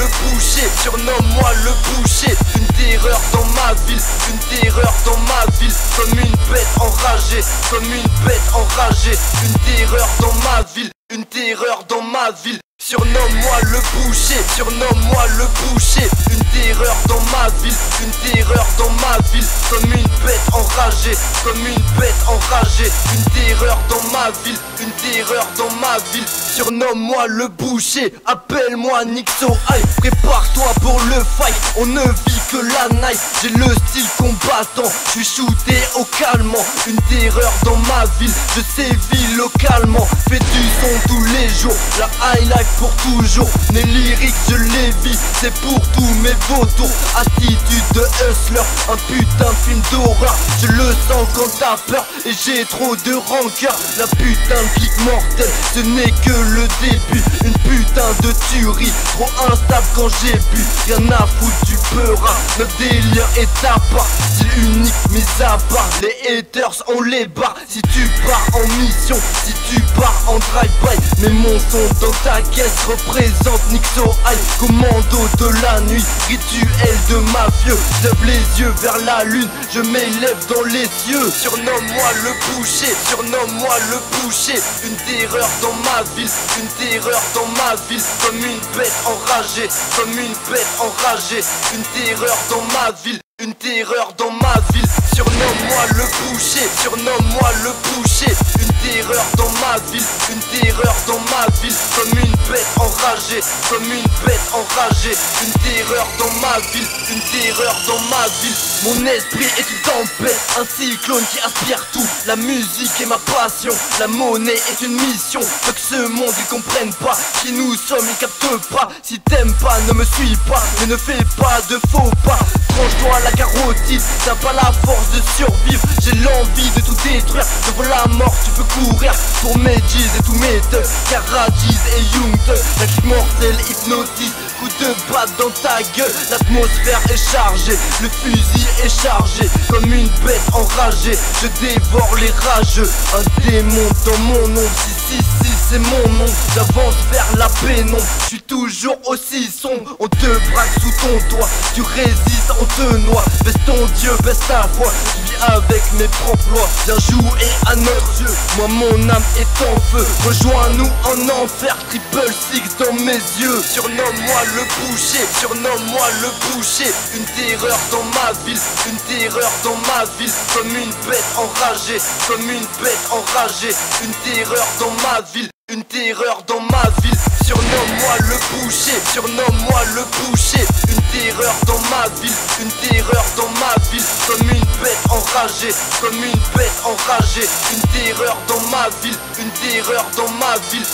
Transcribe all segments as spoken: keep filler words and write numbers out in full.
le boucher, surnomme-moi le boucher. Une terreur dans ma ville, une terreur dans ma ville. Comme une bête enragée, comme une bête enragée. Une terreur dans ma ville, une terreur dans ma ville. Surnomme-moi le boucher, surnomme-moi le boucher. Une terreur dans ma ville, une terreur dans ma ville. Comme une bête enragée, comme une bête enragée. Une terreur dans ma ville, une terreur dans ma ville. Surnomme-moi le boucher, appelle-moi Nixo High. Prépare-toi pour le fight, on ne vit que la night. J'ai le style combattant, je suis shooté au calmant. Une terreur dans ma ville, je sévis localement. Fais du son tous les jours, la high life pour toujours. Mes lyriques je les vis, c'est pour tous mes vautours. Attitude de hustler, un putain de film d'horreur. Je le sens quand t'as peur et j'ai trop de rancœur. La putain de clique mortelle, ce n'est que le début. Une putain de tuerie, trop instable quand j'ai bu. Rien à foutre du peurat, notre délire est à part. Style unique mis à part, les haters on les barre. Si tu pars en mission, si tu pars en drive-by, mets mon son dans ta caisse, représente Nixo High. Commando de la nuit, rituel de mafieux. Lève les yeux vers la lune, je m'élève dans les cieux. Surnomme-moi le boucher, surnomme-moi le boucher. Une terreur dans ma ville, une terreur dans ma ville. Comme une bête enragée, comme une bête enragée. Une terreur dans ma ville, une terreur dans ma ville. Surnomme-moi le boucher, surnomme-moi le boucher. Une terreur dans ma ville, une terreur dans ma ville. Comme une bête enragée, comme une bête enragée. Une terreur dans ma ville, une terreur dans ma ville. Mon esprit est une tempête, un cyclone qui aspire tout. La musique est ma passion, la monnaie est une mission. Faut que ce monde ils comprennent pas qui nous sommes, ils captent pas. Si t'aimes pas, ne me suis pas, mais ne fais pas de faux pas. Tranche-toi la carotide, t'as pas la force de survivre. J'ai l'envie de tout détruire, devant la mort tu peux courir. Pour mes G's et tous mes thugs, Karajiz et Young Thug. La clique mortelle hypnotise, coup de batte dans ta gueule. L'atmosphère est chargée, le fusil est chargé. Comme une bête enragée, je dévore les rageux. Un démon dans mon ombre, si si si c'est mon nom. J'avance vers la pénombre, je suis toujours aussi sombre. On te braque sous ton toit, tu résistes, on te noie. Baisse ton Dieu, baisse ta foi, je vis avec mes propres lois. Viens jouer à notre jeu, moi mon âme est en feu. Rejoins-nous en enfer, triple six dans mes yeux. Surnomme-moi le boucher, surnomme-moi le boucher. Une terreur dans ma ville, une terreur dans ma ville. Comme une bête enragée, comme une bête enragée. Une terreur dans ma ville, une terreur dans ma ville. Surnomme-moi le boucher, surnomme-moi le boucher. Une terreur dans ma ville, une terreur dans ma ville. Comme une bête enragée, comme une bête enragée. Une terreur dans ma ville, une terreur dans ma ville.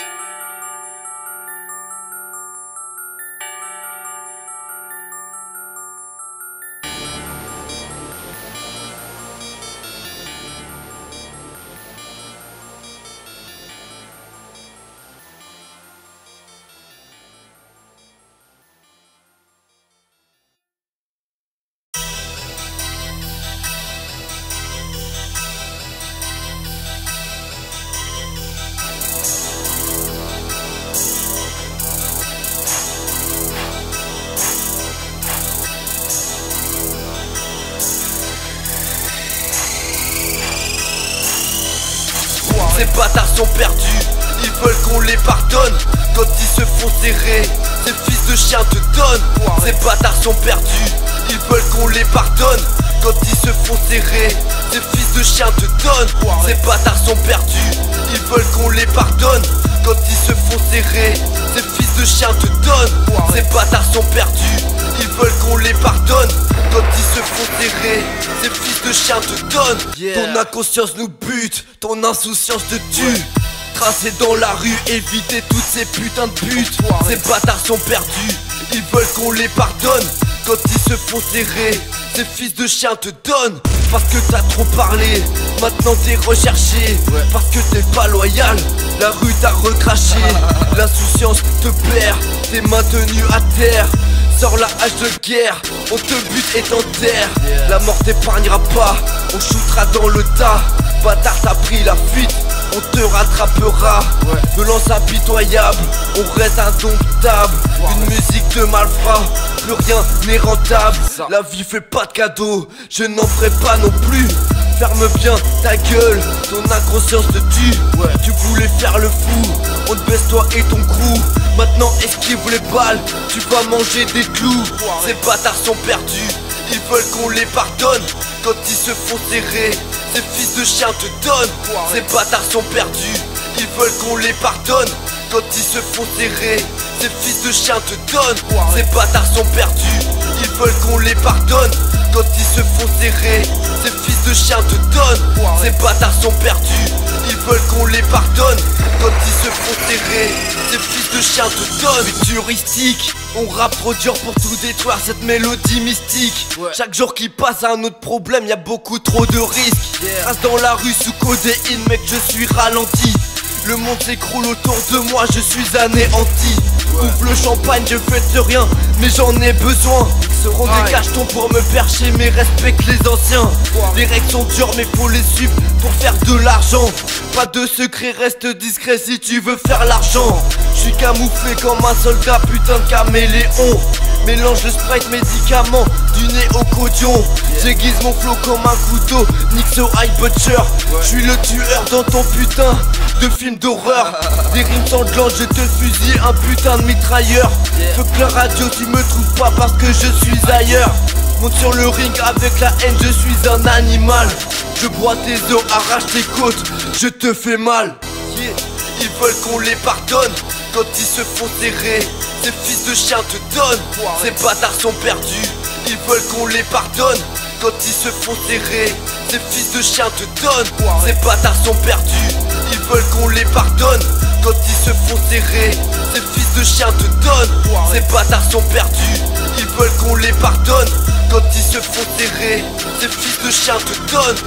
Ces bâtards sont perdus, ils veulent qu'on les pardonne. Quand ils se font serrer, ces fils de chiens te donnent. Ces bâtards sont perdus, ils veulent qu'on les pardonne. Quand ils se font serrer, ces fils de chiens te donnent. Ces bâtards sont perdus, ils veulent qu'on les pardonne. Quand ils se font serrer, ces fils de chiens te donnent. Ces bâtards sont perdus, ils veulent qu'on les pardonne. Quand ils se font serrer, ces fils de chiens te donnent. Yeah. Ton inconscience nous bute, ton insouciance te tue. Ouais. Tracer dans la rue, éviter toutes ces putains de putes. Ces bâtards sont perdus, ils veulent qu'on les pardonne. Quand ils se font serrer, ces fils de chiens te donnent. Parce que t'as trop parlé, maintenant t'es recherché. Ouais. Parce que t'es pas loyal, la rue t'a recraché. L'insouciance te perd, t'es maintenu à terre. Sors la hache de guerre, on te bute et t'enterre. Yeah. La mort t'épargnera pas, on shootera dans le tas. Bâtard t'as pris la fuite, on te rattrapera. Ouais. Violence impitoyable, on reste indomptable. Ouais. Une musique de malfrat, plus rien n'est rentable. La vie fait pas de cadeaux, je n'en ferai pas non plus. Ferme bien ta gueule, ton inconscience te tue. Ouais. Tu voulais faire le fou, on te baisse toi et ton crew. Maintenant esquive les balles, tu vas manger des clous. Ces bâtards sont perdus, ils veulent qu'on les pardonne. Quand ils se font serrer, ces fils de chiens te donnent. Ces bâtards sont perdus, ils veulent qu'on les pardonne. Quand ils se font serrer, ces fils de chiens te donnent. Ces bâtards sont perdus, ils veulent qu'on les pardonne. Quand ils se font serrer, ces fils de chiens te donnent. Ces bâtards sont perdus, ils veulent qu'on les pardonne. Quand ils se font serrer, ces fils de chiens te donnent. Futuristique, on rappe trop dur pour tout détruire, cette mélodie mystique. Ouais. Chaque jour qui passe un autre problème, y'a beaucoup trop de risques. Yeah. Reste dans la rue sous codéine, mec, je suis ralenti. Le monde s'écroule autour de moi, je suis anéanti. Ouais. Ouvre le champagne, je fête rien, mais j'en ai besoin. Seront des cachetons pour me percher, mais respecte les anciens. Les règles sont dures, mais faut les suivre pour faire de l'argent. Pas de secret, reste discret si tu veux faire l'argent. Je suis camouflé comme un soldat, putain de caméléon. Mélange le sprite médicament du nez au codion. J'aiguise mon flow comme un couteau, nique so high butcher. Je suis le tueur dans ton putain de film d'horreur. Des rimes sanglantes, je te fusille, un putain de mitrailleur. Fuck la radio, tu me trouves pas parce que je suis ailleurs. Monte sur le ring avec la haine, je suis un animal. Je broie tes os, arrache tes côtes, je te fais mal. Yeah. Ils veulent qu'on les pardonne quand ils se font serrer. Ces fils de chiens te donnent, ces bâtards sont perdus. Ils veulent qu'on les pardonne quand ils se font serrer. Ces fils de chiens te donnent, ces bâtards sont perdus. Ils veulent qu'on les pardonne quand ils se font serrer. Ces fils de chiens te donnent, ces bâtards sont perdus. Ils veulent qu'on les pardonne quand ils se font serrer. Ces fils de chiens te donnent.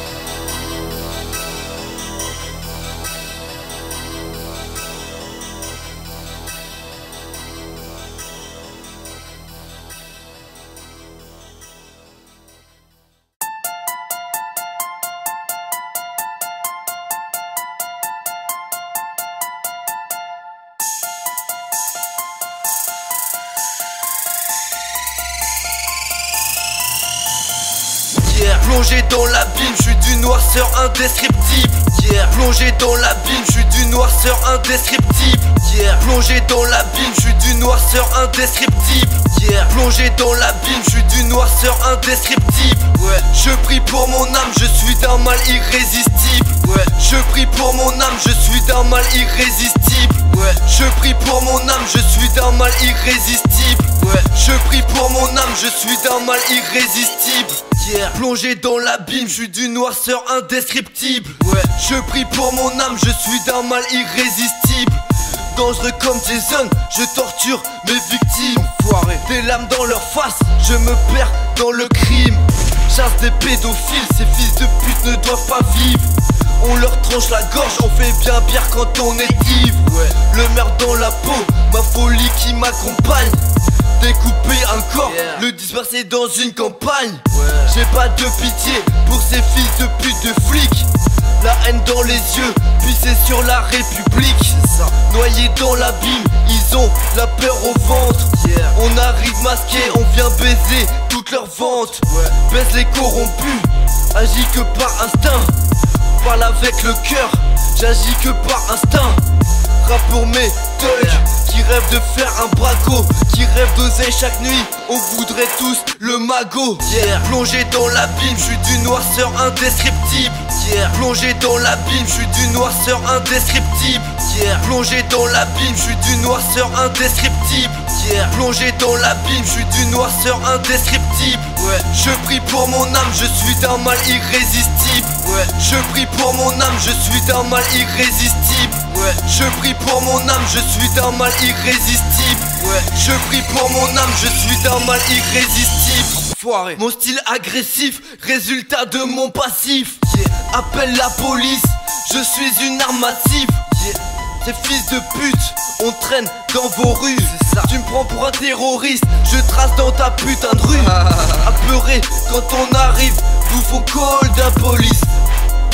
Yeah. Plongé dans l'abîme, je suis d'une noirceur indescriptible. Yeah. Plongé dans l'abîme, je suis d'une noirceur indescriptible. Yeah. Plongé dans l'abîme, je suis d'une noirceur indescriptible. Yeah. Plongé dans l'abîme, je suis d'une noirceur indescriptible. Ouais. Je prie pour mon âme, je suis d'un mal irrésistible. Ouais. Je prie pour mon âme, je suis d'un mal irrésistible. Ouais. Je prie pour mon âme, je suis d'un mal irrésistible. Ouais. Je prie pour mon âme, je suis d'un mal irrésistible. Yeah. Plongé dans l'abîme, je suis d'une noirceur indescriptible. Ouais. Je prie pour mon âme, je suis d'un mal irrésistible. Dangereux comme Jason, je torture mes victimes. Enfoiré. Des lames dans leur face, je me perds dans le crime. Chasse des pédophiles, ces fils de pute ne doivent pas vivre. On leur tranche la gorge, on fait bien bière quand on est ivre. Ouais. Le meurtre dans la peau, ma folie qui m'accompagne. Découper un corps, yeah. Le disperser dans une campagne. Ouais. J'ai pas de pitié pour ces fils de pute de flics. La haine dans les yeux, puis c'est sur la République. Noyés dans l'abîme, ils ont la peur au ventre. Yeah. On arrive masqué, on vient baiser toute leur vente. Ouais. Baise les corrompus, agis que par instinct. Parle avec le cœur, j'agis que par instinct. Rap pour mes thugs, yeah. Qui rêvent de faire un braco, qui rêvent d'oser chaque nuit, on voudrait tous le magot. Yeah. Plongé dans l'abîme, je suis d'une noirceur indescriptible. Yeah. Plongé dans l'abîme, je suis d'une noirceur indescriptible. Yeah. Plongé dans l'abîme, je suis d'une noirceur indescriptible. Yeah. Plongé dans l'abîme, je suis d'une noirceur indescriptible. Ouais. Je prie pour mon âme, je suis d'un mal irrésistible. Ouais. Je prie pour mon âme, je suis d'un mal irrésistible. Ouais. Je prie pour mon âme, je suis d'un mal irrésistible. Ouais. Je prie pour mon âme, je suis d'un mal irrésistible. Foiré. Mon style agressif, résultat de mon passif. Yeah. Appelle la police, je suis une arme massive. Yeah. Ces fils de pute, on traîne dans vos rues. Tu me prends pour un terroriste, je trace dans ta putain de rue. Apeuré quand on arrive, nous faut call d'un police.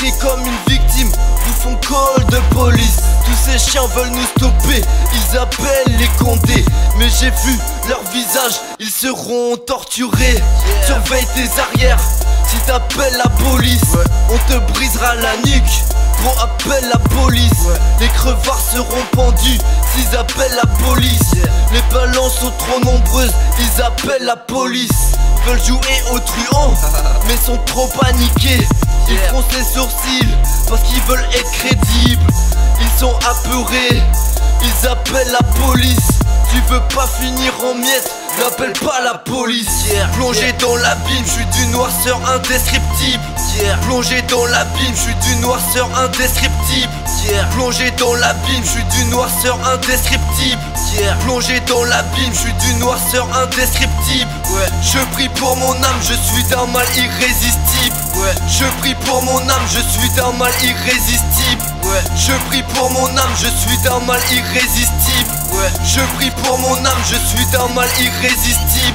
traqués comme une victime, nous font call de police. Tous ces chiens veulent nous stopper, ils appellent les condés. Mais j'ai vu leur visage, ils seront torturés. Yeah. Surveille tes arrières, si t'appelles la police, ouais. On te brisera la nuque. Gros, appelle la police, ouais. Les crevards seront pendus s'ils appellent la police, yeah. Les balances sont trop nombreuses, ils appellent la police. Veulent jouer au truand, mais sont trop paniqués. Ils yeah. froncent les sourcils, parce qu'ils veulent être crédibles. Ils sont apeurés, ils appellent la police. Tu veux pas finir en miettes, n'appelle pas la police, yeah. Plongé yeah. dans l'abîme, je suis d'une noirceur indescriptible, yeah. Plongé dans l'abîme, je suis d'une noirceur indescriptible, yeah. Plongé dans l'abîme, je suis d'une noirceur indescriptible, yeah. Plongé dans l'abîme, je suis d'une noirceur indescriptible, ouais. Je prie pour mon âme, je suis d'un mal irrésistible, ouais. Je prie pour mon âme, je suis d'un mal irrésistible, ouais. Je prie pour mon âme, je suis d'un mal irrésistible, ouais. Je prie pour mon âme, je suis d'un mal irrésistible.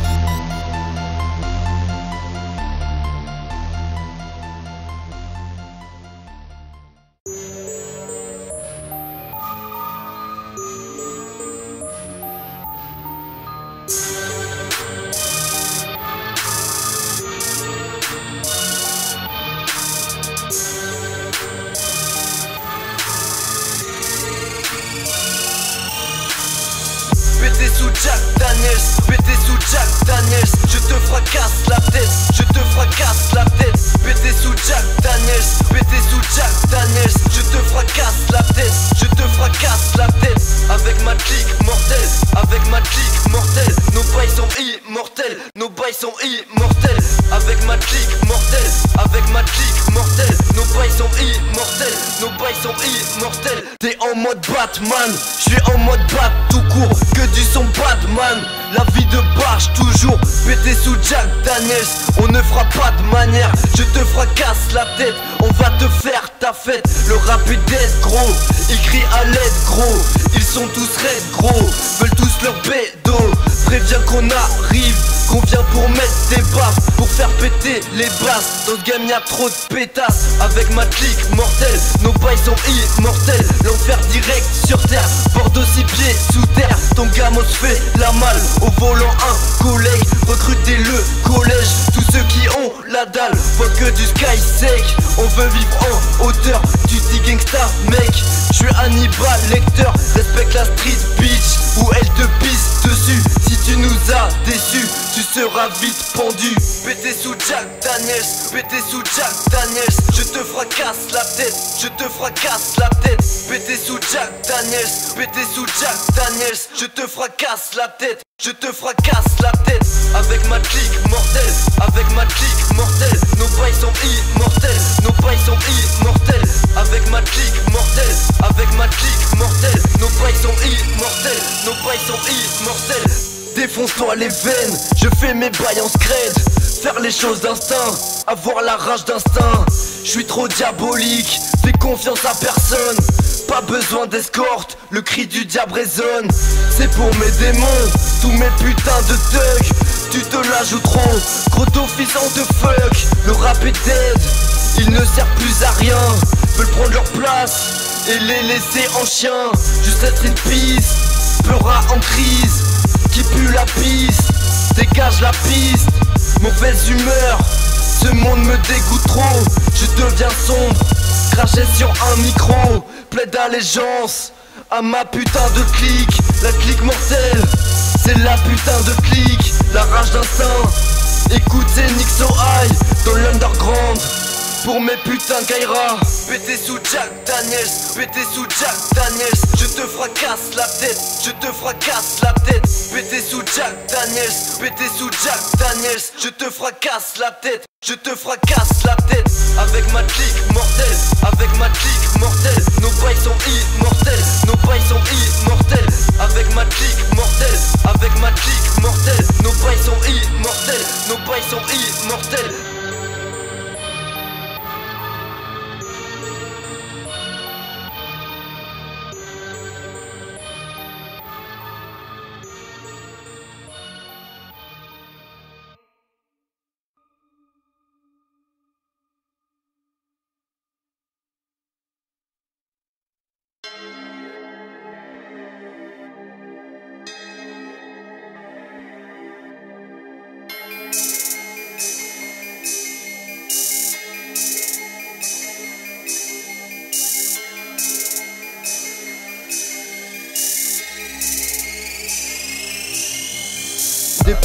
Pété sous Jack Daniels, pété sous Jack Daniels, je te fracasse la tête, je te fracasse la tête. Pété sous Jack Daniels, pété sous Jack Daniels, je te fracasse la tête, je te fracasse la tête. Avec ma clique mortelle, avec ma clique mortelle, nos bails sont immortels, nos bails sont immortels. Avec ma clique mortelle, avec ma clique mortelle, nos bails sont immortels, nos bails sont immortels. T'es en mode Batman, je suis en mode Bat tout court, que du son Batman. La vie de barge toujours, pété sous Jack Daniels, on ne fera pas de manière, je te fracasse la tête, on va te faire ta fête. Le rap est dead gros, ils crient à l'aide gros, ils sont tous raides gros, veulent tous leur bédo. Préviens qu'on arrive, qu'on vient pour mettre des baffes, pour faire péter les basses. Dans ce game y'a trop de pétasses. Avec ma clique mortelle, nos bails sont immortels. L'enfer direct sur terre, Bordeaux six pieds sous terre. Ton gamin se fait la malle, au volant un collègue. Recrutez-le collège, tous ceux qui ont la dalle voient que du sky sec. On veut vivre en hauteur, tu dis gangsta mec. Je suis Hannibal Lecter, respecte la street bitch, ou elle te pisse dessus. Si tu nous as déçus, tu seras vite pendu. Pété sous Jack Daniels, pété sous Jack Daniels, je te fracasse la tête, je te fracasse la tête. Pété sous Jack Daniels, pété sous Jack Daniels, je te fracasse la tête, je te fracasse la tête. Avec ma clique mortelle, avec ma clique mortelle, nos bails sont immortels, nos bails sont immortels. Avec ma clique mortelle, avec ma clique mortelle, nos bails sont immortels, nos bails sont immortels. Défonce-toi les veines, je fais mes bails en scred. Faire les choses d'instinct, avoir la rage d'instinct. Je suis trop diabolique, fais confiance à personne. Pas besoin d'escorte, le cri du diable résonne. C'est pour mes démons, tous mes putains de thugs. Tu te la joues trop, gros d'office de fuck. Le rap est dead, il ne sert plus à rien. Veulent prendre leur place et les laisser en chien. Juste être une piste, pleura en crise, qui pue la piste, dégage la piste. Mauvaise humeur, ce monde me dégoûte trop. Je deviens sombre, craché sur un micro. Plaide allégeance à ma putain de clique. La clique mortelle, c'est la putain de clique. La rage d'instinct, écoutez Nixo High dans l'underground. Pour mes putains Kaira, pété sous Jack Daniels, pété sous Jack Daniels, je te fracasse la tête, je te fracasse la tête. Pété sous Jack Daniels, pété sous Jack Daniels, je te fracasse la tête, je te fracasse la tête. Avec ma clique mortelle, avec ma clique mortelle, nos bails sont immortels, nos bails sont immortels. Avec ma clique mortelle, avec ma clique mortelle, nos bails sont immortels, nos bails sont immortels.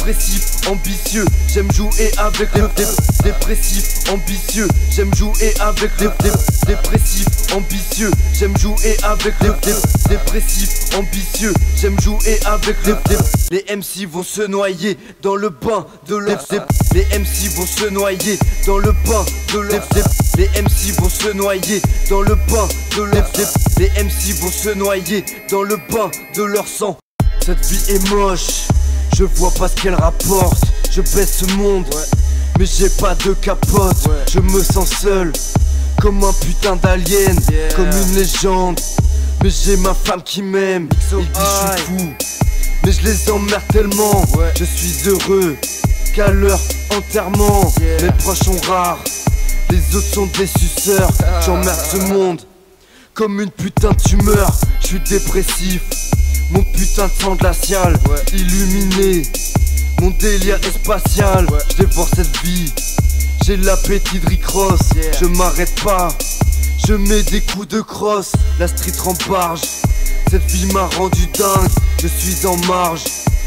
dépressif, ambitieux, j'aime jouer avec les dé dépressif, ambitieux, j'aime jouer avec les dé dépressif, ambitieux, j'aime jouer avec les dé dépressif, ambitieux, j'aime jouer avec les dé les M C vont se noyer dans le bain de leur dé les M C vont se noyer dans le bain de leur dé les M C vont se noyer dans le bain de leur dé les M C vont se noyer dans le bain de leur sang. Cette vie est moche, je vois pas ce qu'elle rapporte. Je baisse ce monde, ouais. Mais j'ai pas de capote, ouais. Je me sens seul, comme un putain d'alien, yeah. Comme une légende. Mais j'ai ma femme qui m'aime, il dit je suis fou, mais je les emmerde tellement, ouais. Je suis heureux qu'à leur enterrement, yeah. Mes proches sont rares, les autres sont des suceurs. ah. J'emmerde ce monde comme une putain de tumeur. Je suis dépressif, mon putain de sang glacial, ouais. Illuminé, mon délire est spatial, ouais. Je dévore cette vie, j'ai l'appétit de Rick Ross, yeah. Je m'arrête pas, je mets des coups de crosse, la street rembarge. Cette vie m'a rendu dingue, je suis en marge.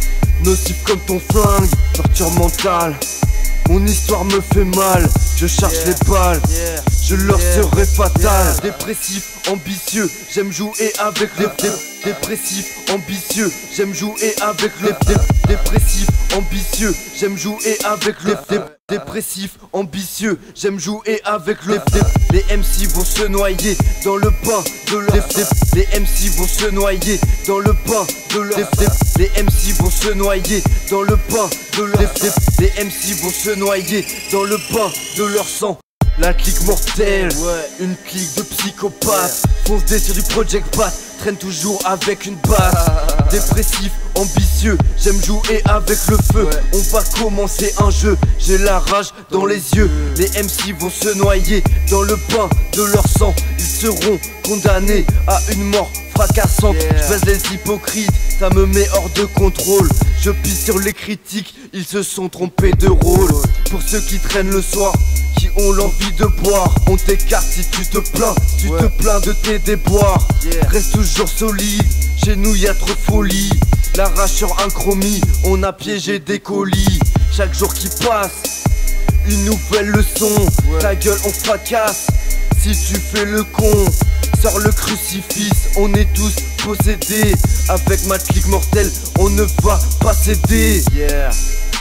Nocif comme ton flingue, torture mentale. Mon histoire me fait mal, je charge yeah. Les balles, yeah. Je leur yeah. Serai fatal, yeah. Dépressif, ambitieux, j'aime jouer avec les dé dépressif, ambitieux, j'aime jouer avec les dé dépressif, ambitieux, j'aime jouer avec les dé dépressif, ambitieux, j'aime jouer avec le dé les M C vont se noyer dans le bain de leur dé les M C vont se noyer dans le bain de leur dé les M C vont se noyer dans le bain de leur dé les M C vont se noyer dans le bain de leur sang. La clique mortelle, ouais. Une clique de psychopathes, yeah. Fonce des sur du Project Pat, traîne toujours avec une batte. ah. Dépressif, ambitieux, j'aime jouer avec le feu, ouais. On va commencer un jeu, j'ai la rage dans les yeux. Les M C vont se noyer dans le bain de leur sang. Ils seront condamnés à une mort fracassante, yeah. Je baise les hypocrites, ça me met hors de contrôle. Je pisse sur les critiques, ils se sont trompés de rôle. Pour ceux qui traînent le soir, qui ont l'envie de boire, on t'écarte si tu te plains, si tu ouais. Te plains de tes déboires, yeah. Reste toujours solide, chez nous y'a trop de folie. La rage sur un chromie, on a piégé des colis. Chaque jour qui passe, une nouvelle leçon, ouais. Ta gueule on fracasse, si tu fais le con. Sors le crucifix, on est tous possédés. Avec ma clique mortelle, on ne va pas céder, yeah.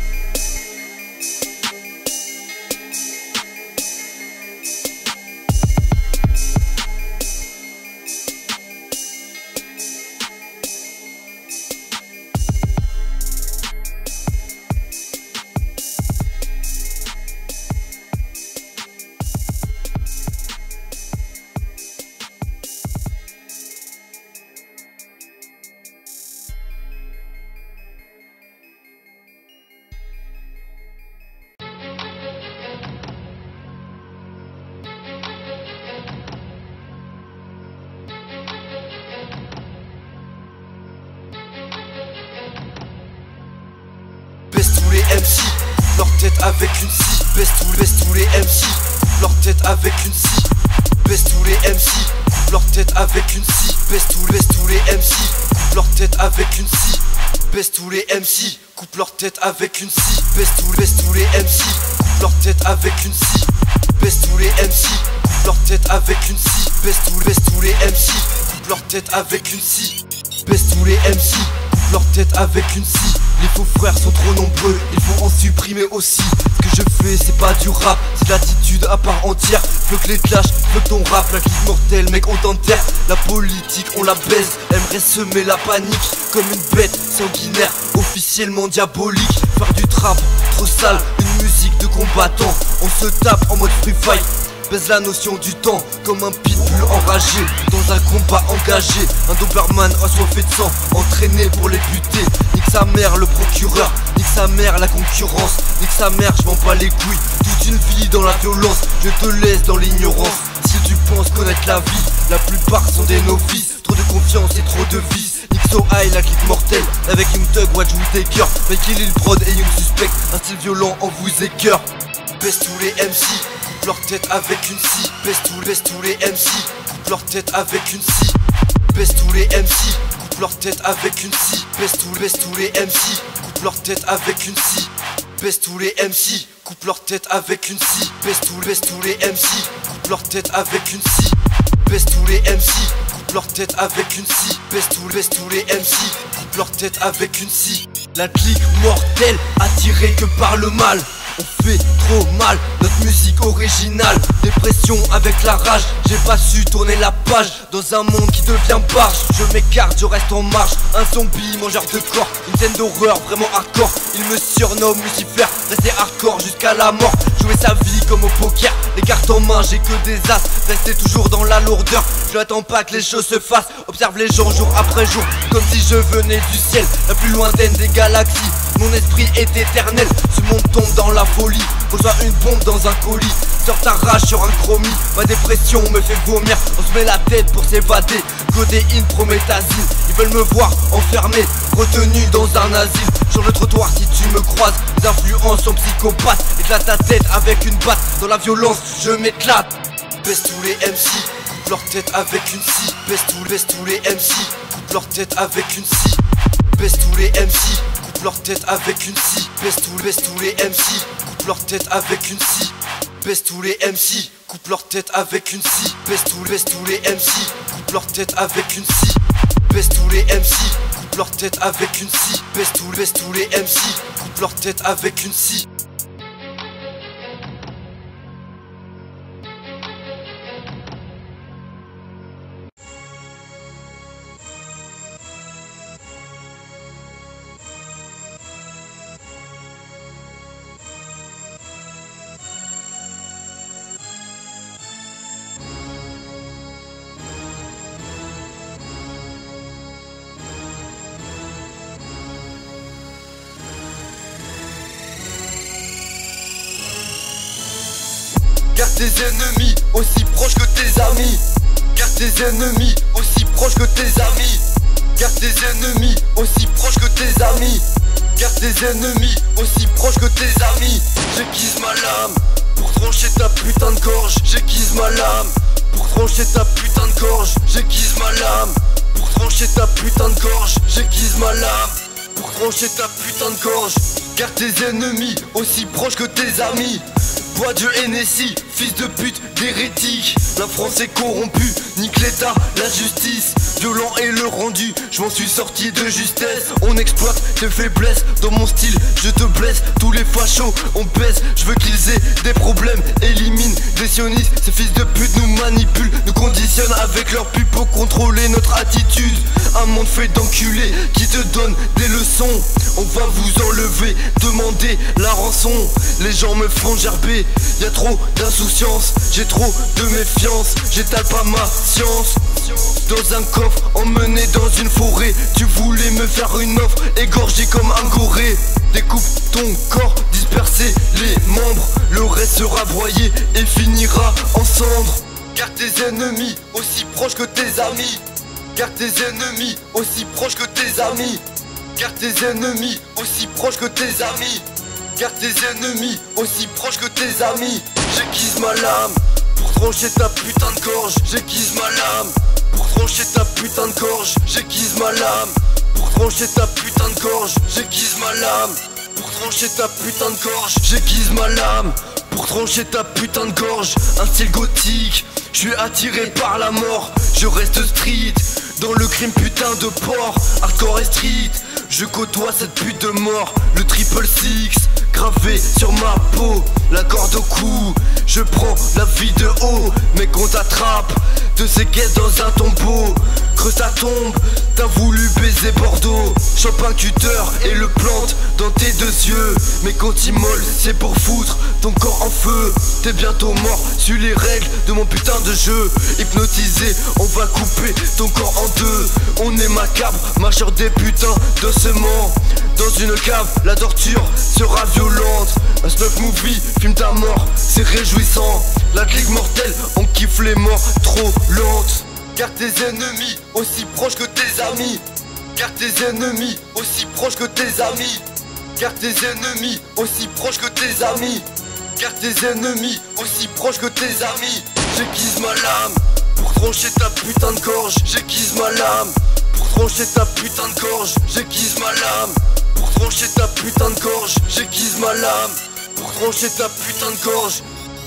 Baisse tous les M C, leur tête avec une scie. Baisse tous, baisse tous les M C, leur tête avec une scie. Baisse tous les M C, leur tête avec une scie. Baisse tous, baisse tous les M C, leur tête avec une scie. Baisse tous les M C, coupe leur tête avec une scie. Baisse tous, baisse tous les M C, coupe leur tête avec une scie. Baisse tous les M C, coupe leur tête avec une scie. Baisse tous, baisse tous les M C, coupe leur tête avec une scie. Baisse tous les M C, coupe leur tête avec une scie. Les faux frères sont trop nombreux, il faut en supprimer aussi. Ce que je fais c'est pas du rap, c'est de l'attitude à part entière. Veux que les clashs, veux que ton rap, la clique mortelle, mec on t'enterre. La politique on la baise, aimerait semer la panique. Comme une bête sanguinaire, officiellement diabolique. Faire du trap, trop sale, une musique de combattant. On se tape en mode free fight, baise la notion du temps, comme un pitbull enragé dans un combat engagé. Un Doberman assoiffé de sang, entraîné pour les buter. Nique sa mère le procureur, nique sa mère la concurrence. Nique sa mère je m'en bats les couilles, toute une vie dans la violence. Je te laisse dans l'ignorance, si tu penses connaître la vie. La plupart sont des novices, trop de confiance et trop de vices. Nique So High, la clique mortelle, avec Young Thug, Watch Whittaker, Mike Lil Prod et Young Suspect. Un style violent en vous écœure. Baisse tous les M C, coupe leur tête avec une scie. Baisse tous, baisse tous les M C, coupe leur tête avec une scie. Baisse tous les M C, coupe leur tête avec une scie. Baisse tous, baisse tous les M C, coupe coupe leur tête avec une scie. Baisse tous les M C, coupe leur tête avec une scie. Baisse tous, baisse tous les M C, coupe leur tête avec une scie. Baisse tous les M C, coupe leur tête avec une scie. Baisse tous, baisse tous les M C, coupe leur tête avec une scie. La clique mortelle, attirée que par le mal. On fait trop mal, notre musique originale. Dépression avec la rage, j'ai pas su tourner la page. Dans un monde qui devient barge, je m'écarte, je reste en marche. Un zombie mangeur de corps, une scène d'horreur vraiment hardcore. Il me surnomme Lucifer, rester hardcore jusqu'à la mort. Jouer sa vie comme au poker, les cartes en main, j'ai que des as. Rester toujours dans la lourdeur, je n'attends pas que les choses se fassent. Observe les gens jour après jour, comme si je venais du ciel, la plus lointaine des galaxies. Mon esprit est éternel, ce monde tombe dans la folie. Reçois une bombe dans un colis, sors ta rage sur un chromie. Ma dépression me fait vomir, on se met la tête pour s'évader. Codéine, prométhazine, ils veulent me voir enfermé, retenu dans un asile. Sur le trottoir si tu me croises, les influences sont psychopathes. Éclate ta tête avec une batte, dans la violence je m'éclate. Baisse tous les M C, coupe leur tête avec une scie. Baisse tous, baisse tous les M C, coupe leur tête avec une scie. Baisse tous les M C, coupe leur tête avec une scie. Baisse tous, baisse tous les M C, coupe leur tête avec une scie. Baisse tous les M C, coupe leur tête avec une scie. Baisse tous, baisse tous les M C, coupe leur tête avec une scie. Baisse tous les M C, coupe leur tête avec une scie. Baisse tous, baisse tous les M C, coupe leur tête avec une scie. Garde tes ennemis aussi proches que tes amis. Garde tes ennemis aussi proches que tes amis. Garde tes ennemis aussi proches que tes amis. Garde tes ennemis aussi proches que tes amis. J'aiguise ma lame pour trancher ta putain de gorge. J'aiguise ma lame pour trancher ta putain de gorge. J'aiguise ma lame pour trancher ta putain de gorge. J'aiguise ma lame pour trancher ta putain de gorge. Garde tes ennemis aussi proches que tes amis. Bois Dieu Hennessy, fils de pute, d'hérétique. La France est corrompue, nique l'état, la justice. Violent et le rendu, je m'en suis sorti de justesse. On exploite tes faiblesses, dans mon style je te blesse. Tous les fachos, on baisse, je veux qu'ils aient des problèmes. Élimine les sionistes, ces fils de pute nous manipulent, nous conditionnent avec leur pub pour contrôler notre attitude. Un monde fait d'enculés qui te donne des leçons. On va vous enlever, demander la rançon. Les gens me font gerber, y'a trop d'insouciance, j'ai trop de méfiance, j'étale pas ma science. Dans un coffre, emmené dans une forêt, tu voulais me faire une offre, égorgé comme un goré. Découpe ton corps, disperser les membres, le reste sera broyé et finira en cendres. Garde tes ennemis aussi proches que tes amis. Garde tes ennemis aussi proches que tes amis. Garde tes ennemis aussi proches que tes amis. Garde tes ennemis aussi proches que tes amis. J'aiguise ma lame pour trancher ta putain de gorge. J'aiguise ma lame pour trancher ta putain de gorge. J'aiguise ma lame pour trancher ta putain de gorge. J'aiguise ma lame pour trancher ta putain de gorge. J'aiguise ma lame pour trancher ta putain de gorge. Un style gothique, je suis attiré par la mort. Je reste street, dans le crime putain de porc. Hardcore et street, je côtoie cette pute de mort. Le triple six, gravé sur ma peau, la corde au cou. Je prends la vie de haut, mais qu'on t'attrape, te séquestre dans un tombeau. Creuse ta tombe, t'as voulu baiser Bordeaux. Chope un cutter et le plante dans tes deux yeux. Mais quand il molle, c'est pour foutre ton corps en feu. T'es bientôt mort, suis les règles de mon putain de jeu. Hypnotisé, on va couper ton corps en deux. On est macabre, marcheur des putains d'ossements. Dans une cave, la torture sera violente. Un snuff movie, filme ta mort, c'est réjouissant. La clique mortelle, on kiffe les morts trop lentes. Garde tes ennemis aussi proches que tes amis. Garde tes ennemis aussi proches que tes amis. Garde tes ennemis aussi proches que tes amis. Garde tes ennemis aussi proches que tes amis. J'aiguise ma lame pour trancher ta putain de gorge. J'aiguise ma lame pour trancher ta putain de gorge. J'aiguise ma lame pour trancher ta putain de gorge. J'aiguise ma lame pour trancher ta putain de gorge.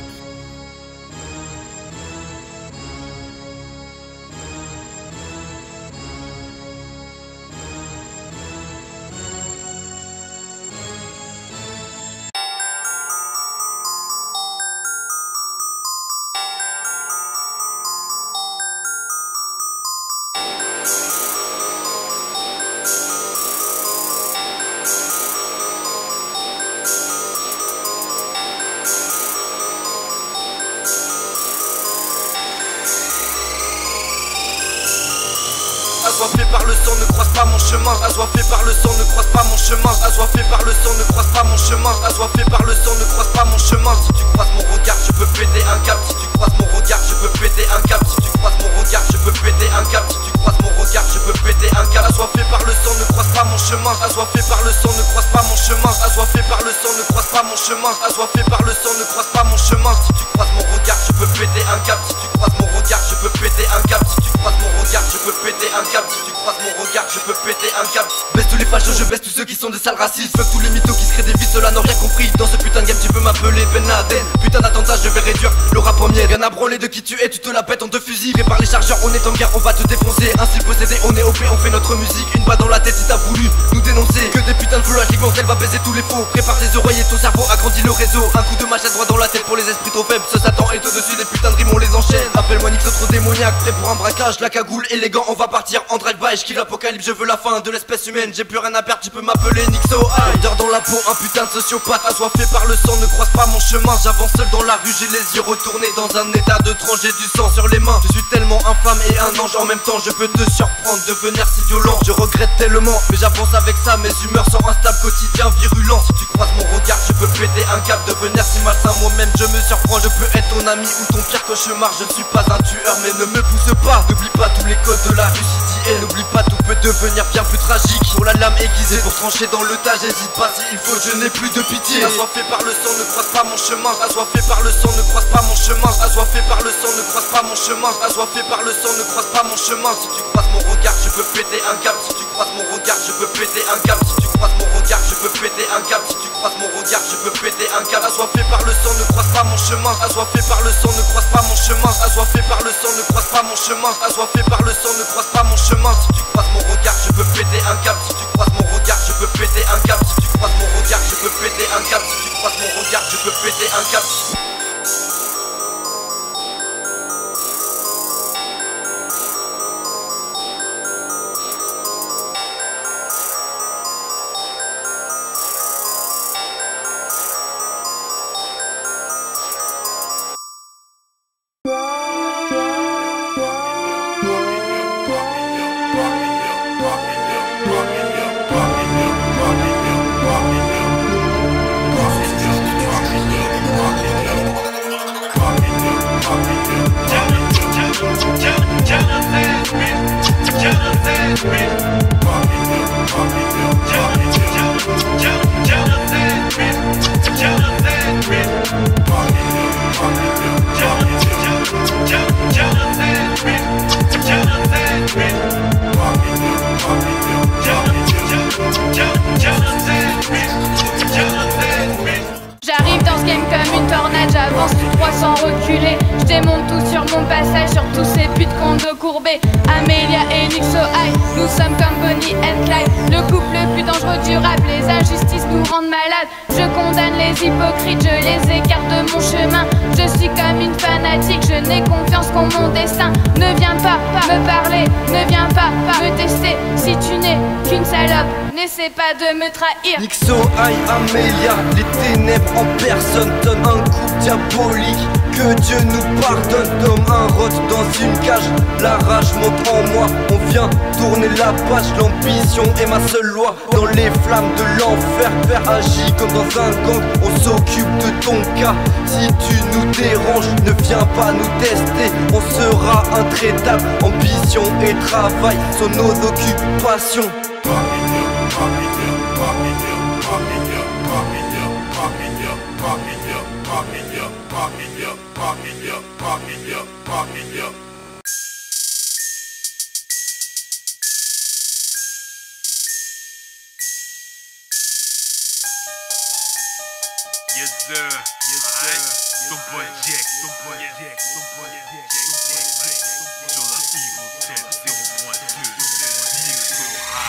Assoiffé par le sang, ne croise pas mon chemin. Assoiffé par le sang, ne croise pas mon chemin. Assoiffé par le sang, ne croise pas mon chemin. Assoiffé par le sang, ne croise pas mon chemin. Si tu croises mon regard, je peux péter un câble. Si tu croises mon regard, je peux péter un câble. Si tu croises mon regard, je peux péter un câble. Si tu croises mon regard, je peux péter un câble. Assoiffé par le sang, ne croise pas mon chemin. Assoiffé par le sang, ne croise pas mon chemin. Assoiffé par le sang, ne croise pas mon chemin. Assoiffé par le sang, ne croise pas mon chemin. Si tu croises mon regard, je peux péter un câble. Si tu croises mon regard, je peux péter un câble. Si tu croises mon regard, je peux péter un câble. Si tu croises mon regard, je peux péter un câble. Baisse tous les fachos, je baisse tous ceux qui sont des sales racistes. Fuck tous les mythos qui se créent des vies, ceux-là n'ont rien compris. Dans ce putain de game, tu peux m'appeler Ben Laden. Putain d'attentat, je vais réduire le rap en miel. Rien à branler de qui tu es, tu te la pètes, on te fusille. Prépare les chargeurs, on est en guerre, on va te défoncer. Un style possédé, on est O P, on fait notre musique. Une balle dans la tête si t'as voulu nous dénoncer. Que des putains de flots, la elle va baiser tous les faux. Prépare tes oreilles et ton cerveau agrandit le réseau. Un coup de machette droit dans la tête pour les esprits trop faibles. Ce Satan est au-dessus des putains de rimes, on les enchaîne. Appelle-moi Nix, trop démoniaque, prêt pour un braquage. La cagoule élégant, on va partir en drive-by. Je kiffe l'apocalypse, je veux la fin de l'espèce humaine. J'ai plus rien à perdre, tu peux m'appeler Nixo. Odeur dans la peau, un putain de sociopathe. Assoiffé par le sang, ne croise pas mon chemin. J'avance seul dans la rue, j'ai les yeux retournés dans un état de tranche. J'ai du sang sur les mains, je suis tellement infâme et un ange en même temps. Je peux te surprendre, devenir si violent. Je regrette tellement, mais j'avance avec ça. Mes humeurs sont instables, quotidien, virulent. Si tu croises mon regard, je peux péter un câble. Devenir si malsain, moi-même je me surprends. Je peux être ton ami ou ton pire cauchemar. Je ne suis pas un tueur, mais ne me pousse pas. N'oublie pas tous les codes de la rue, si et n'oublie pas, tout peut devenir bien plus tragique. Pour la lame aiguisée, pour trancher dans le tas, j'hésite pas s'il faut, je n'ai plus de pitié. Assoiffé par le sang, ne croise pas mon chemin. Assoiffé par le sang, ne croise pas mon chemin. Assoiffé par le sang, ne croise pas mon chemin. Assoiffé par le sang, ne croise pas mon chemin. Si tu croises mon regard, je peux péter un câble. Si tu croises mon regard, je peux péter un câble. Si tu croises mon regard, je peux péter un câble. Si tu croises mon regard, je peux péter un câble. Assoiffé par le sang, ne croise pas mon chemin. Assoiffé par le sang, ne croise pas mon chemin. Assoiffé par le sang, ne croise pas mon chemin. Assoiffé par le sang, ne croise pas mon chemin. Si tu croises mon regard, je peux péter un câble. Si tu croises mon regard, je peux péter un câble. Si tu croises mon regard, je peux péter un câble. Si tu croises mon regard, je peux péter un câble. J'arrive dans ce game comme une tornade, j'avance tout droit sans reculer. Je démonte tout sur mon passage, sur tous ces putes qu'on dos courbés. Amelia et Nixo High, nous sommes comme Bonnie and Clyde. Le couple le plus dangereux du rap, les injustices nous rendent malades. Je condamne les hypocrites, je les écarte de mon chemin. Je suis comme une fanatique, je n'ai confiance qu'en mon destin. Ne viens pas me parler, ne viens pas me tester. Si tu n'es qu'une salope, n'essaie pas de me trahir. Nixo High, Amelia, les ténèbres en personne donnent un coup diabolique. Que Dieu nous pardonne comme un rot dans une cage. La rage monte en moi, on vient tourner la page. L'ambition est ma seule loi. Dans les flammes de l'enfer, faire agit comme dans un gang. On s'occupe de ton cas. Si tu nous déranges, ne viens pas nous tester. On sera intraitable. Ambition et travail sont nos occupations. ton boy Jack, ton boy Jack, ton boy Jack, ton boy Jack, sur la Evil Tech zéro point deux, Nixo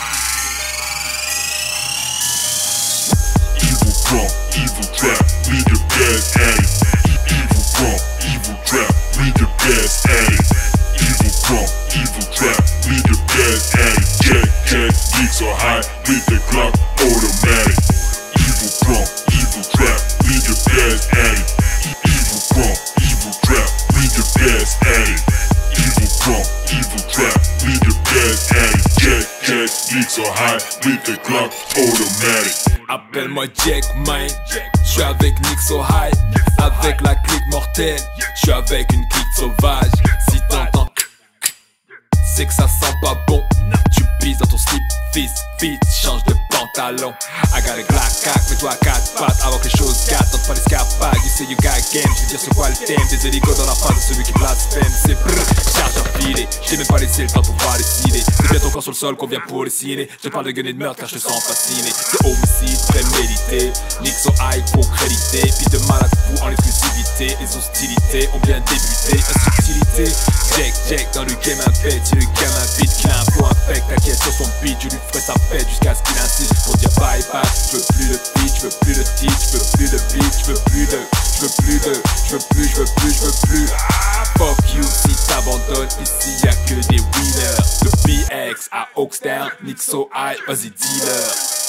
High. Evil Bronx, Evil Trap, leave your gas addict. Evil Bronx, Evil Trap, leave your gas addict. Evil Bronx, Evil Trap, leave your gas addict. Jack, Jack, Nixo High, leave the Glock automatic. Evil Bronx, Evil Trap, leave your gas addict. Evil Bronx, Evil Trap, leave your gas addict. Evil Bronx, Evil Trap, leave your gas addict. Jack, Jack, Nixo High, leave the Glock automatic. Appelle-moi Jack, man. J'suis avec Nixo High, avec la clique mortelle. J'suis avec une clique sauvage. Si t'entends, c'est que ça sent pas bon. Tu pises dans ton slip, fils, vite, change de pantalon. I got a Glock cock, mets-toi à quatre pattes avant que les choses gâtent. Tente pas l'escapade, you say you got game. J'veux dire c'est quoi le thème, des hélicos dans la face de celui qui blasphème. C'est brrr, charge enfilée. J't'ai même pas laissé le temps pour pouvoir décider. C'est bien ton corps sur le sol qu'on vient pour le ciné. J'te parle de gun et de meurtre car j'te sens fasciné. C'est homicide, prémédité. Nixo High pour créditer. Puis de malade fou en exclusivité. Les hostilités ont bien débuté. Insubtilité, Jack, Jack dans le game impète. Si le gamin vite qu'il a un flow infect, t'inquiète sur son beat, je lui ferai sa fête jusqu'à ce qu'il insiste pour dire bye bye. Je veux plus de beat, je veux plus de titre, je veux plus de beat, je veux plus de, je veux plus de, je veux plus, je veux plus, je veux plus. Ah, fuck you si t'abandonnes, ici y'a que des winners. De B X à Oakstown, Nixo High, vas-y dealer.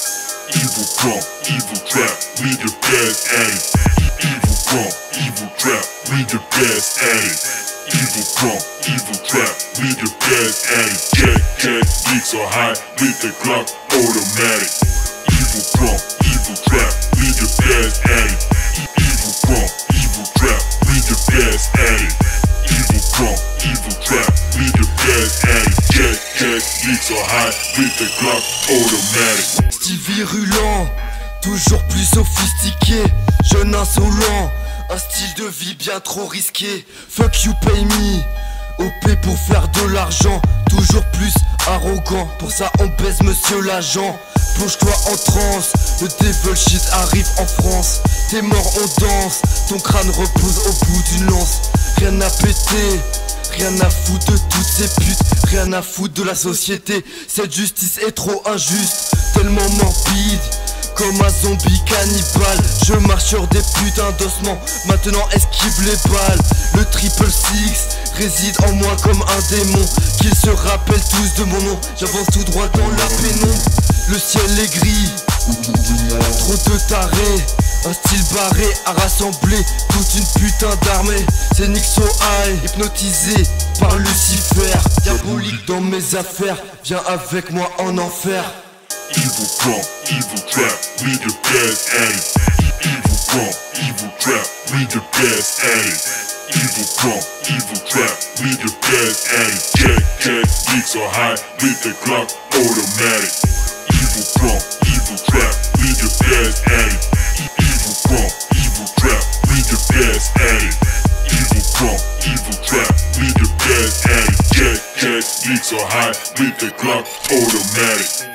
Evil Bronx, Evil Trap, leave your gas addict. Evil Bronx, Evil Trap, leave your gas addict. Evil Bronx, Evil Trap, leave your gas addict. Jack, Jack, Nixo High, leave the Glock automatic. Evil Bronx, Evil Trap, leave your gas addict. Evil Bronx, Evil Trap, leave your gas addict. Evil Bronx, Evil Trap, leave your gas addict. Jack, Jack, Nixo High, leave the Glock automatic. Style virulent, toujours plus sophistiqué, jeune insolent, un style de vie bien trop risqué. Fuck you pay me, O P pour faire de l'argent, toujours plus arrogant, pour ça on baise monsieur l'agent. Plonge-toi en transe, le devil shit arrive en France. T'es mort on danse, ton crâne repose au bout d'une lance. Rien à péter, rien à foutre de toutes ces putes, rien à foutre de la société. Cette justice est trop injuste, tellement morbide, comme un zombie cannibale. Je marche sur des putains d'ossements, maintenant esquive les balles. Le triple six réside en moi comme un démon, qu'ils se rappellent tous de mon nom. J'avance tout droit dans la pénombre, le ciel est gris, trop de tarés, un style barré à rassembler toute une putain d'armée. C'est Nixo High, hypnotisé par Lucifer, diabolique dans mes affaires, viens avec moi en enfer. Evil Bronx, Evil Trap, leave your gas addict. Evil Bronx, Evil Trap, leave your gas addict. Evil Bronx, Evil Trap, leave your gas addict. Jack, Jack, Nixo High, leave the Glock automatic. Evil Bronx, Evil Trap, leave your gas addict. Evil Bronx, Evil Trap, leave your gas addict. Evil Bronx, Evil Trap, leave your gas addict. Jack, Jack, Nixo High, leave the Glock automatic.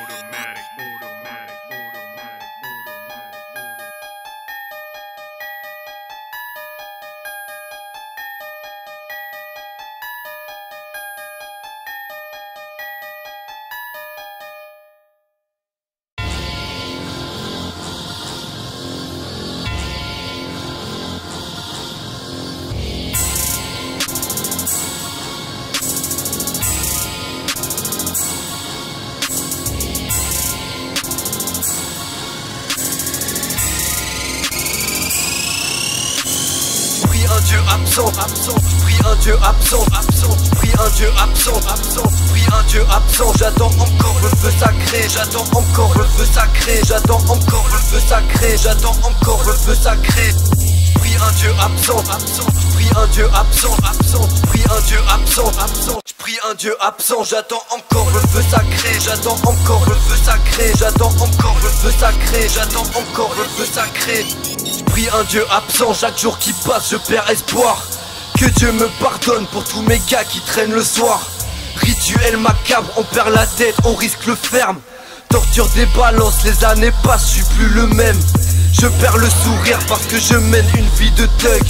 Dieu absent, absent, prie un Dieu absent, absent, prie un Dieu absent, absent, prie un Dieu absent. J'attends encore le feu sacré, j'attends encore le feu sacré, j'attends encore le feu sacré, j'attends encore le feu sacré. Prie un Dieu absent, absent, prie un Dieu absent, absent, prie un Dieu absent, absent, prie un Dieu absent. J'attends encore le feu sacré, j'attends encore le feu sacré, j'attends encore le feu sacré, j'attends encore le feu sacré. Prie un Dieu absent, chaque jour qui passe je perds espoir. Que Dieu me pardonne pour tous mes gars qui traînent le soir. Rituel macabre, on perd la tête, on risque le ferme. Torture des balances, les années passent, je suis plus le même. Je perds le sourire parce que je mène une vie de thug.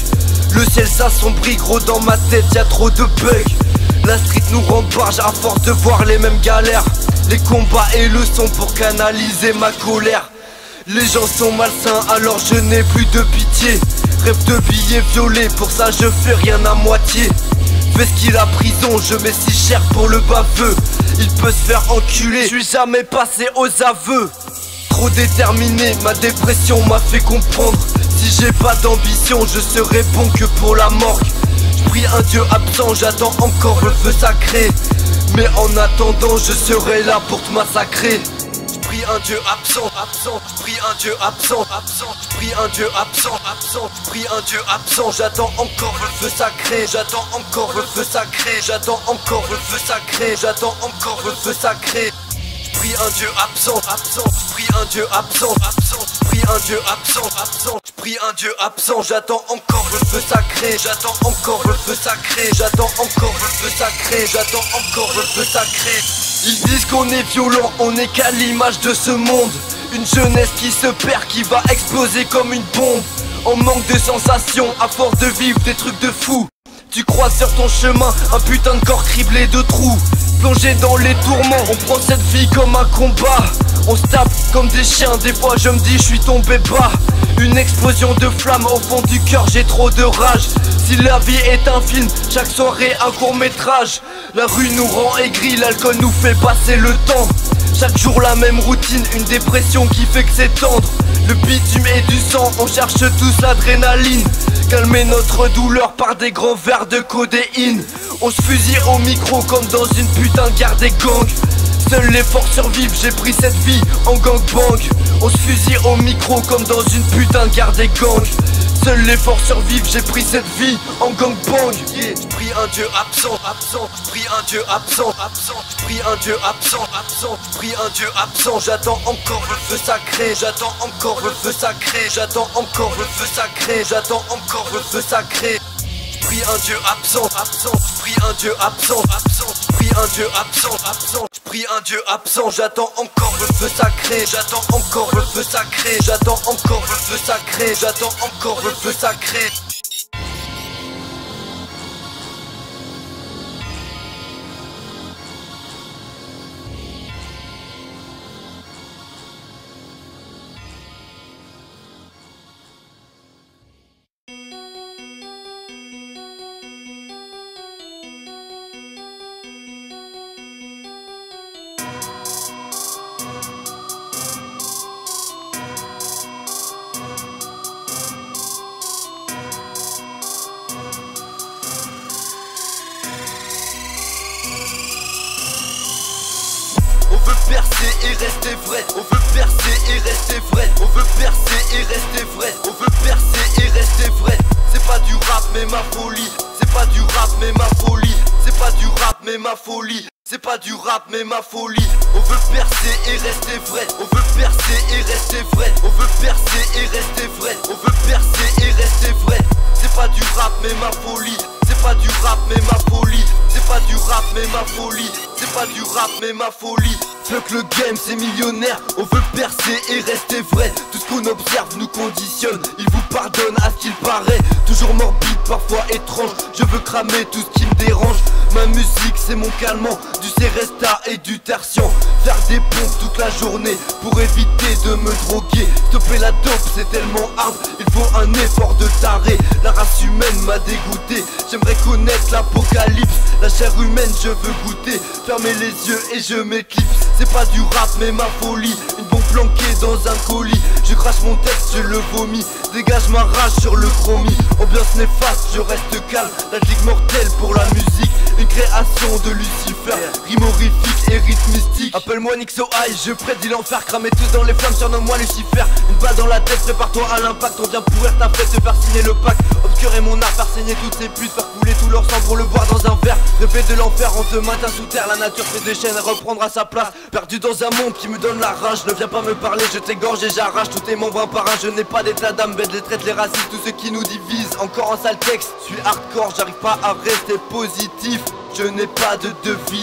Le ciel s'assombrit gros, dans ma tête y'a trop de bugs. La street nous rend barge à force de voir les mêmes galères. Les combats et le son pour canaliser ma colère. Les gens sont malsains alors je n'ai plus de pitié. Rêve de billets violets, pour ça je fais rien à moitié. Fais ce qu'il a prison, je mets si cher pour le baveux. Il peut se faire enculer, je suis jamais passé aux aveux. Trop déterminé, ma dépression m'a fait comprendre. Si j'ai pas d'ambition, je serai bon que pour la morgue. Je prie un dieu absent, j'attends encore le feu sacré. Mais en attendant, je serai là pour te massacrer. Je prie un dieu absent, absent, je prie un dieu absent, absent, je prie un dieu absent, absent, je prie un dieu absent, j'attends encore le feu sacré, j'attends encore le feu sacré, j'attends encore le feu sacré, j'attends encore le feu sacré. Je prie un dieu absent, absent, je prie un dieu absent, absent, je prie un dieu absent, absent, je prie un dieu absent, j'attends encore le feu sacré, j'attends encore le feu sacré, j'attends encore le feu sacré, j'attends encore le feu sacré. Ils disent qu'on est violent, on n'est qu'à l'image de ce monde. Une jeunesse qui se perd, qui va exploser comme une bombe. En manque de sensations, à force de vivre des trucs de fou. Tu croises sur ton chemin un putain de corps criblé de trous. Plongé dans les tourments, on prend cette vie comme un combat. On se tape comme des chiens, des fois je me dis je suis tombé bas. Une explosion de flammes au fond du cœur, j'ai trop de rage. Si la vie est un film, chaque soirée un court métrage. La rue nous rend aigris, l'alcool nous fait passer le temps. Chaque jour la même routine, une dépression qui fait que s'étendre. Le bitume et du sang, on cherche tous l'adrénaline. Calmer notre douleur par des grands verres de codéine. On se fusille au micro comme dans une putain de guerre des gangs. Seuls les forts survivent, j'ai pris cette vie en gangbang. On se fusille au micro comme dans une putain de guerre des gangs. Seuls les forts survivent, j'ai pris cette vie en gangbang. Yeah. Je prie un dieu absent, absent, je prie un dieu absent, absent, je prie un dieu absent, absent, je prie un dieu absent, j'attends encore le feu sacré, j'attends encore le feu sacré, j'attends encore le feu sacré, j'attends encore le feu sacré. Je prie un dieu absent, absent, je prie un dieu absent, absent, je prie un dieu absent, absent, je prie un dieu absent, j'attends encore le feu sacré, j'attends encore le feu sacré, j'attends encore le feu sacré, j'attends encore le feu sacré. On veut percer et rester vrai, on veut percer et rester vrai, on veut percer et rester vrai, on veut percer et rester vrai. C'est pas du rap mais ma folie, c'est pas du rap mais ma folie, c'est pas du rap mais ma folie, c'est pas du rap mais ma folie. On veut percer et rester vrai, on veut percer et rester vrai, on veut percer et rester vrai, on veut percer et rester vrai. C'est pas du rap mais ma folie, c'est pas du rap mais ma folie, c'est pas du rap mais ma folie, c'est pas du rap mais ma folie. Fuck le game, c'est millionnaire, on veut percer et rester vrai. Tout ce qu'on observe nous conditionne, il vous pardonne à ce qu'il paraît. Toujours morbide, parfois étrange, je veux cramer tout ce qui me dérange. Ma musique c'est mon calmant, du Céresta et du Tertian. Faire des pompes toute la journée pour éviter de me droguer. Stopper la dope c'est tellement hard, il faut un effort de taré. La race humaine m'a dégoûté, j'aimerais connaître l'apocalypse. La chair humaine je veux goûter, fermer les yeux et je m'éclipse. C'est pas du rap mais ma folie, une bombe planquée dans un colis. Je crache mon texte, je le vomis, dégage ma rage sur le chromie. Ambiance néfaste, je reste calme, la ligue mortelle pour la musique. Une création de Lucifer, rime horrifique et rythme mystique. Appelle-moi Nixo High, je prédis l'enfer, cramer tous dans les flammes, surnomme-moi Lucifer. Une balle dans la tête, prépare-toi à l'impact, on vient pourrir ta fête, te faire signer le pacte. Obscurer mon art, faire saigner toutes ces putes, faire couler tout leur sang pour le boire dans un verre. Rêver de l'enfer, on te maintient sous terre, la nature fait des chaînes, elle reprendra sa place. Perdu dans un monde qui me donne la rage, ne viens pas me parler, je t'égorge et j'arrache tous tes membres un par un. Je n'ai pas d'état d'âme, bête les traite les racistes, tous ceux qui nous divisent. Encore un sale texte, suis hardcore, j'arrive pas à rester positif. Je n'ai pas de devise,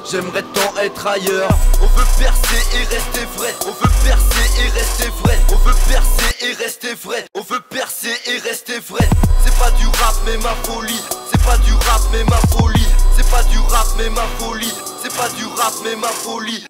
j'aimerais tant être ailleurs. On veut percer et rester vrai, on veut percer et rester vrai, on veut percer et rester vrai, on veut percer et rester vrai. C'est pas du rap mais ma folie, c'est pas du rap mais ma folie, c'est pas du rap mais ma folie, c'est pas du rap mais ma folie.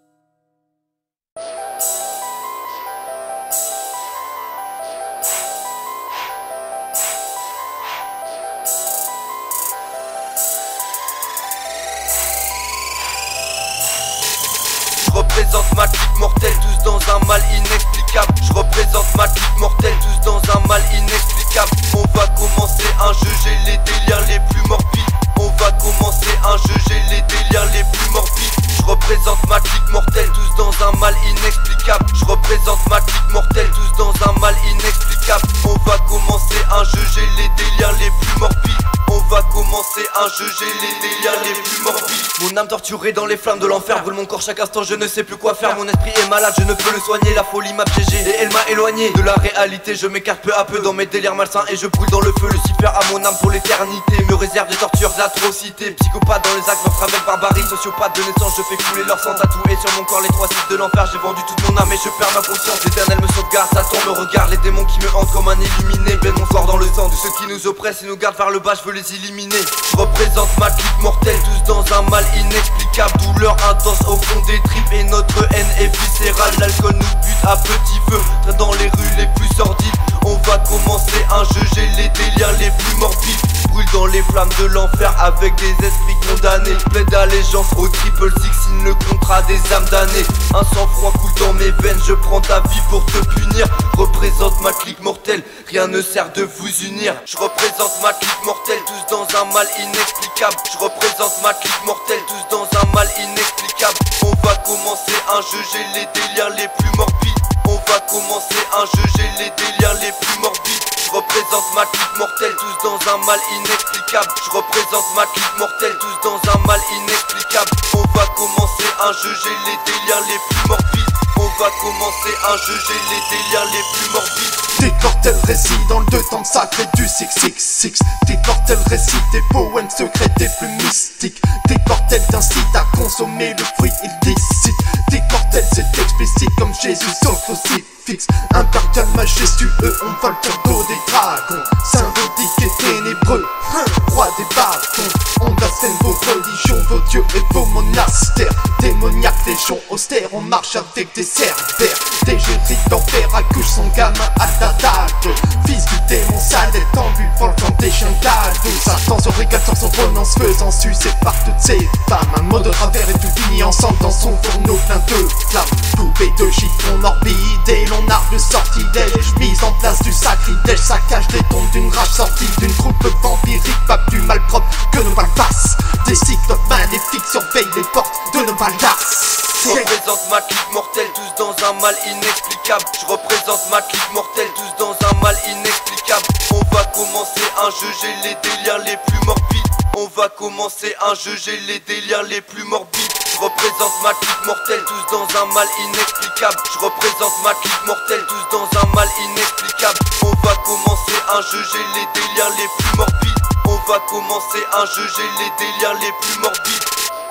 Je représente ma clique mortelle, tous dans un mal inexplicable. Je représente ma clique mortelle, tous dans un mal inexplicable. On va commencer un jeu, j'ai les délires les plus morbides. On va commencer un jeu, j'ai les délires les plus morbides. Je représente ma clique mortelle, tous dans un mal inexplicable. Je représente ma clique mortelle, tous dans un mal inexplicable. On va commencer un jeu, j'ai les délires les plus morbides. On va commencer un jeu, j'ai les délires les plus morbides. Mon âme torturée dans les flammes de l'enfer brûle mon corps chaque instant, je ne sais plus quoi faire. Mon esprit est malade, je ne peux le soigner. La folie m'a piégé et elle m'a éloigné de la réalité. Je m'écarte peu à peu dans mes délires malsains et je brûle dans le feu. Lucifer à mon âme pour l'éternité me réserve des tortures, d'atrocités. Psychopathe dans les actes, meurtre avec barbarie. Sociopathe de naissance, je fais couler leur sang tatoué sur mon corps les trois sites de l'enfer. J'ai vendu toute mon âme et je perds ma conscience. L'éternel me sauvegarde, Satan me regarde. Les démons qui me hantent comme un illuminé baignent mon corps dans le sang de ceux qui nous oppressent et nous gardent vers le bas, je veux les éliminer. Je représente ma clique mortelle, tous dans un mal inexplicable. Douleur intense au fond des tripes et notre haine est viscérale. L'alcool nous bute à petit feu, traîne dans les rues les plus sordides. On va commencer un jeu, j'ai les délires les plus morbides. Brûle dans les flammes de l'enfer avec des esprits condamnés. Plaide d'allégeance au triple six, signe le contrat des âmes damnées. Un sang-froid coule dans mes veines, je prends ta vie pour te punir. Représente ma clique mortelle, rien ne sert de vous unir. Je représente ma clique mortelle, tous dans un mal inexplicable. Je représente ma clique mortelle, tous dans un mal inexplicable. On va commencer un jeu, j'ai les délires les plus morbides. On va commencer un jeu, j'ai les délires les plus morbides. Je représente ma clique mortelle, tous dans un mal inexplicable. Je représente ma clique mortelle, tous dans un mal inexplicable. On va commencer un jeu, j'ai les délires les plus morbides. On va commencer un jeu, j'ai les délires les plus morbides. Décortèle récit dans le deux temps sacré du six six six. Décortèle récit des poèmes secrets des plus mystiques. Décortèle t'incite à consommer le fruit illicite. Décortèle c'est explicite comme Jésus sur le crucifix. Impérial majestueux, on vole sur le dos des dragons. Symbolique et ténébreux, roi des bâtons. On blasphème vos religions, vos dieux et vos monastères. Démoniaques, légions austères, on marche avec des cerbères. Des géries d'enfer accouchent son gamin à la table. Fils du démon sale est en buvant le vent des chiens d'Aldo. Satan se régale sur son trône en se faisant sucer par toutes ses femmes. Un mot de travers et tout finit ensemble dans son fourneau plein de flammes. Poupée de chiffon morbide et l'on arme le sortilège. Mise en place du sacrilège, saccage des tombes d'une rage sortie d'une troupe vampirique. Pas plus malpropre que nos balles passent. Des cyclopes maléfiques surveillent les portes de nos balles d'as. Je représente ma clique mortelle, tous dans un mal inexplicable. Je représente ma clique mortelle, tous dans un mal inexplicable. On va commencer un jeu, j'ai les délires les plus morbides. On va commencer un jeu, j'ai les délires les plus morbides. Je représente ma clique mortelle, tous dans un mal inexplicable. Je représente ma clique mortelle, tous dans un mal inexplicable. On va commencer un jeu, j'ai les délires les plus morbides. On va commencer un jeu, j'ai les délires les plus morbides.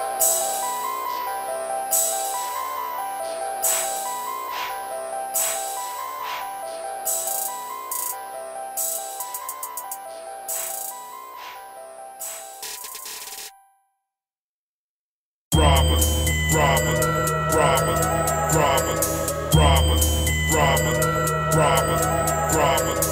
Robbers, robbers, robbers, robbers, robbers, robbers, robbers, robbers.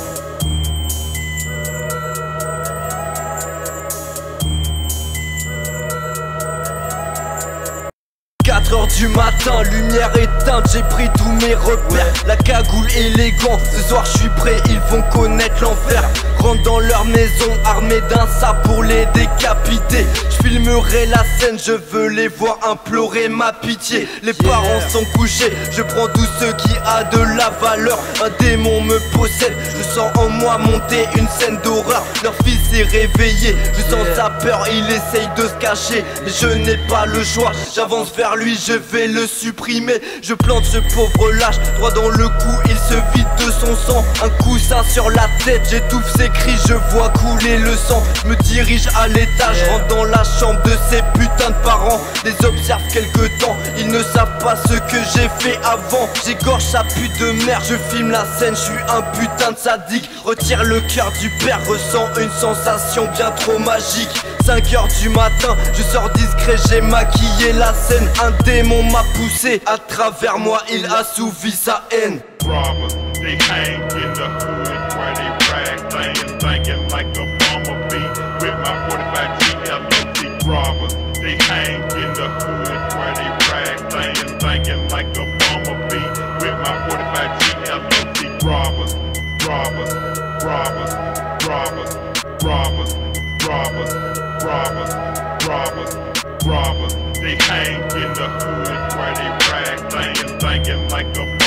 quatre heures du matin, lumière éteinte, j'ai pris tous mes repères. La cagoule élégant, ce soir je suis prêt, ils vont connaître l'enfer. Rentre dans leur maison, armé d'un sabre pour les décapiter. Je filmerai la scène, je veux les voir implorer ma pitié. Les parents sont couchés, je prends tout ce qui a de la valeur. Un démon me possède, je sens en moi monter une scène d'horreur. Leur fils est réveillé, je sens sa peur, il essaye de se cacher. Mais je n'ai pas le choix, j'avance vers lui, je vais le supprimer. Je plante ce pauvre lâche droit dans le cou, il se vide de son sang. Un coussin sur la tête, j'étouffe ses cris, je vois couler le sang. Je me dirige à l'étage, rentre dans la chambre de ces putains de parents. Les observe quelque temps, ils ne savent pas ce que j'ai fait avant. J'égorge sa pute de merde, je filme la scène, je suis un putain de sadique. Retire le cœur du père, ressens une sensation bien trop magique. Cinq heures du matin, je sors discret, j'ai maquillé la scène. Un démon m'a poussé, à travers moi il assouvit sa haine. Robbers, they hang in the hood where they rag things, thinking like a bumblebee with my forty-five G L O T. Robbers, they hang in the hood where they rag things, thinking like a bumblebee with my forty-five G L O T. Robbers, robbers, robbers, robbers, robbers, robbers, robbers, robbers, robbers. They hang in the hood where they rag things, thinking like a